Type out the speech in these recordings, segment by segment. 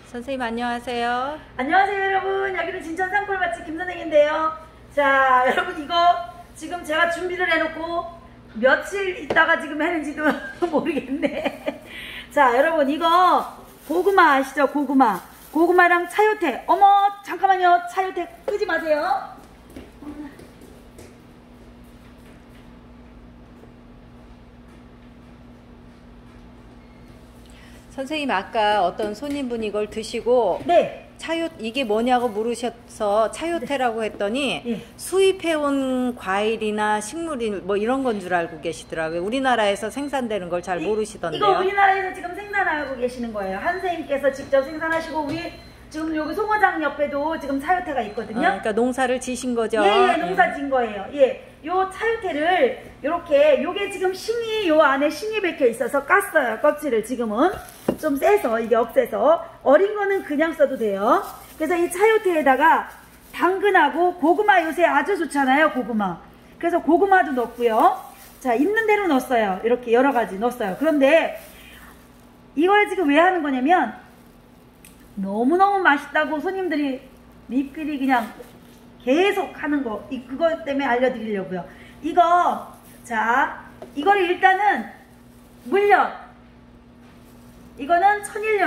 선생님 안녕하세요. 안녕하세요 여러분. 여기는 진천 산골 맛집 김선생인데요. 자 여러분, 이거 지금 제가 준비를 해놓고 며칠 있다가 지금 했는지도 모르겠네. 자 여러분, 이거 고구마 아시죠? 고구마랑 차요태. 어머 잠깐만요, 차요태 끄지 마세요. 선생님 아까 어떤 손님분이 이걸 드시고 네. 이게 뭐냐고 물으셔서 차요태라고 했더니 네. 수입해온 과일이나 식물이 뭐 이런 건 줄 알고 계시더라고요. 우리나라에서 생산되는 걸 잘 모르시던데요. 이거 우리나라에서 지금 생산하고 계시는 거예요. 한 선생님께서 직접 생산하시고, 우리 지금 여기 송어장 옆에도 지금 차요태가 있거든요. 그러니까 농사를 지신 거죠. 예, 농사 진 거예요. 예, 요 차요태를 요렇게, 요게 지금 신이, 요 안에 신이 박혀 있어서 깠어요. 껍질을 지금은 좀 세서, 이게 억세서. 어린 거는 그냥 써도 돼요. 그래서 이 차요태에다가 당근하고 고구마, 요새 아주 좋잖아요, 고구마. 그래서 고구마도 넣고요. 자, 있는 대로 넣었어요. 이렇게 여러 가지 넣었어요. 그런데 이걸 지금 왜 하는 거냐면, 너무너무 맛있다고 손님들이 리필이 그냥 계속 하는 거, 그것 때문에 알려드리려고요. 이거, 자, 이거를 일단은 물엿, 이거는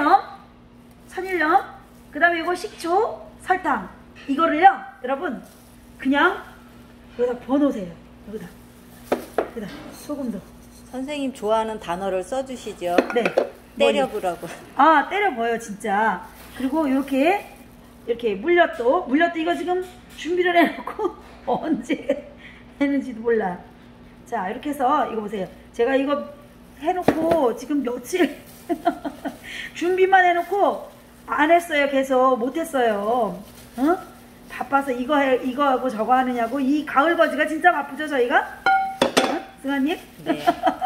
천일염, 그 다음에 이거 식초, 설탕, 이거를요 여러분 그냥 여기다 부어놓으세요. 여기다 소금도. 선생님 좋아하는 단어를 써주시죠. 네, 때려보라고. 아, 때려봐요 진짜. 그리고 이렇게 물엿도 이거 지금 준비를 해놓고 언제 했는지도 몰라. 자, 이렇게 해서 이거 보세요. 제가 이거 해놓고 지금 며칠 준비만 해놓고 안 했어요. 계속 못했어요. 어? 바빠서 이거 하고 저거 하느냐고. 이 가을 거지가 진짜 바쁘죠 저희가? 어? 승아님? 네.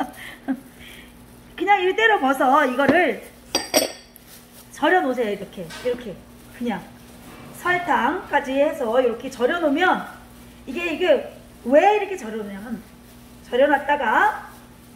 그냥 이렇게 때려 벗어. 이거를 절여 놓으세요. 이렇게 그냥 설탕까지 해서 이렇게 절여 놓으면, 이게 왜 이렇게 절여 놓냐면, 절여 놨다가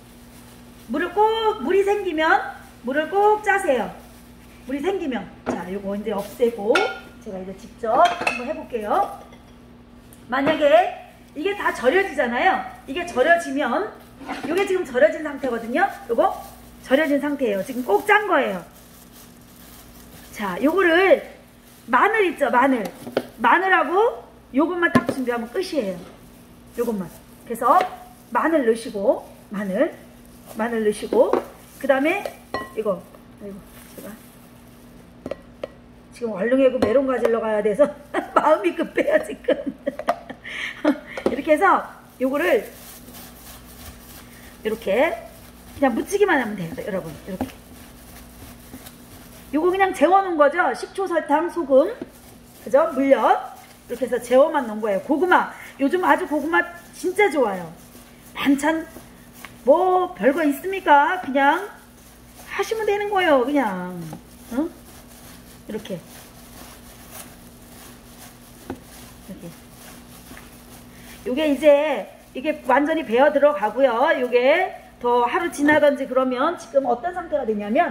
물이 생기면 물을 꼭 짜세요. 물이 생기면. 자, 요거 이제 없애고 제가 이제 직접 한번 해볼게요. 만약에 이게 다 절여지잖아요. 이게 절여지면, 요게 지금 절여진 상태거든요. 요거 절여진 상태예요. 지금 꼭 짠 거예요. 자, 요거를 마늘 있죠, 마늘하고 요것만 딱 준비하면 끝이에요. 요것만. 그래서 마늘 넣으시고, 마늘 넣으시고, 그 다음에 이거 제가 지금 얼른 메론 가지러 가야 돼서 마음이 급해요 지금. 이렇게 해서 요거를 이렇게 그냥 묻히기만 하면 돼요 여러분. 이렇게 요거 그냥 재워놓은 거죠. 식초, 설탕, 소금, 그죠? 물엿, 이렇게 해서 재워만 놓은 거예요. 고구마, 요즘 아주 고구마 진짜 좋아요. 반찬 뭐 별거 있습니까? 그냥 하시면 되는 거예요. 그냥 이렇게 요게 이제 이게 완전히 배어 들어가고요. 요게 더 하루 지나든지 그러면 지금 어떤 상태가 되냐면,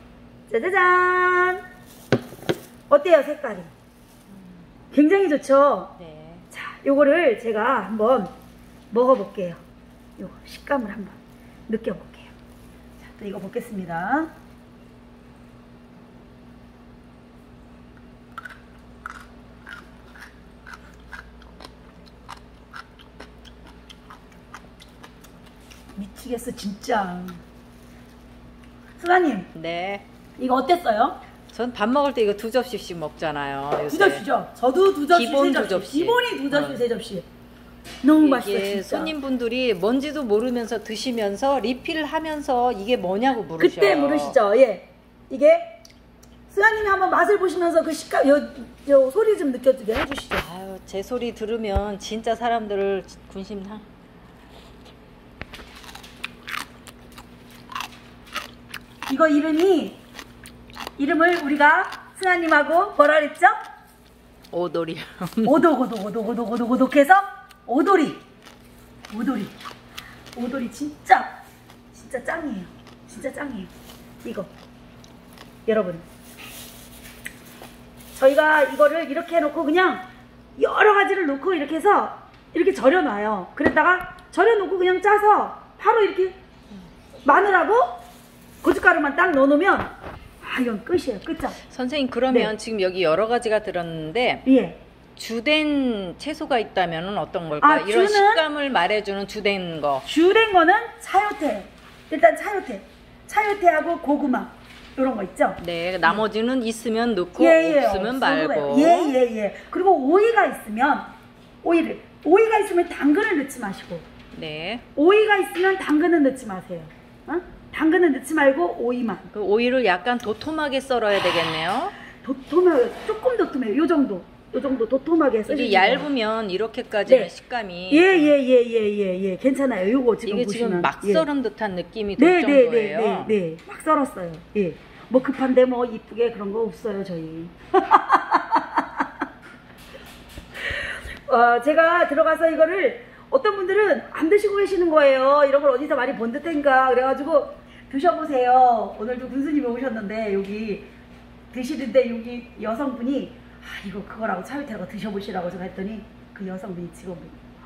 짜자잔, 어때요 색깔이? 굉장히 좋죠? 네. 자, 요거를 제가 한번 먹어볼게요. 요거 식감을 한번 느껴볼게요. 자, 또 이거 먹겠습니다. 미치겠어 진짜. 수아님, 네. 이거 어땠어요? 전 밥 먹을 때 이거 2접시씩 먹잖아요. 요새. 2접시죠? 저도 2접시, 기본 3접시. 2접시. 기본이 2접시, 3접시. 너무 맛있어 이게 진짜. 손님분들이 뭔지도 모르면서 드시면서 리필을 하면서 이게 뭐냐고 물으셔요. 그때 물으시죠. 예. 이게 수아님이 한번 맛을 보시면서 그 식감, 요 소리 좀 느껴지게 해주시죠. 아유, 제 소리 들으면 진짜 사람들을 군심상. 이거 이름을 우리가 승아님하고 뭐라 그랬죠? 오돌이. 오독해서 오돌이 진짜 짱이에요. 진짜 짱이에요. 이거 여러분 저희가 이거를 이렇게 해놓고 그냥 여러 가지를 넣고 이렇게 해서 이렇게 절여놔요. 그랬다가 절여놓고 그냥 짜서 바로 이렇게 마늘하고 고춧가루만 딱 넣어놓으면 이건 끝이에요. 끝장. 선생님 그러면 네. 지금 여기 여러 가지가 들었는데 예. 주된 채소가 있다면 어떤 걸까요? 이런 주는 식감을 말해주는 주된 거. 주된 거는 차요태. 일단 차요태하고 고구마 이런 거 있죠. 네, 나머지는 있으면 넣고 예, 없으면 말고. 예. 그리고 오이가 있으면 오이가 있으면 당근을 넣지 마시고. 네. 오이가 있으면 당근은 넣지 마세요. 어? 당근은 넣지 말고 오이만. 그 오이를 약간 도톰하게 썰어야 되겠네요. 조금 도톰해요. 요 정도 도톰하게 해서. 이게 얇으면 이렇게까지는 네. 식감이. 예. 괜찮아요. 요거 지금 이게 보시면. 지금 막 예. 썰은 듯한 느낌이 들 정도예요. 네. 막 썰었어요. 예. 뭐 급한데 뭐 이쁘게 그런 거 없어요, 저희. 제가 들어가서 이거를 어떤 분들은 안 드시고 계시는 거예요. 이런 걸 어디서 많이 본 듯한가. 그래가지고 드셔보세요. 오늘도 군수님이 오셨는데 여기 드시는데 여기 여성분이 이거 그거라고 차요태라고 드셔보시라고 제가 했더니 그 여성분이 직원분이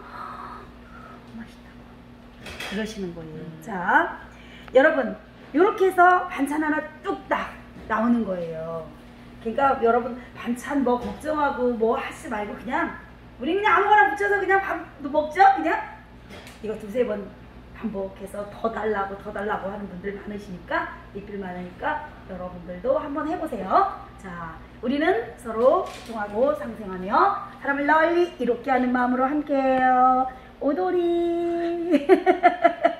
맛있다고 그러시는 거예요. 자, 여러분 이렇게 해서 반찬 하나 뚝딱 나오는 거예요. 그러니까 여러분 반찬 뭐 걱정하고 뭐 하지 말고 그냥 우리 그냥 아무거나 붙여서 그냥 밥 먹죠. 그냥 이거 두세 번 반복해서 더 달라고 하는 분들 많으시니까 리필 많으니까 여러분들도 한번 해보세요. 자, 우리는 서로 소통하고 상생하며 사람을 널리 이롭게 하는 마음으로 함께해요. 오돌이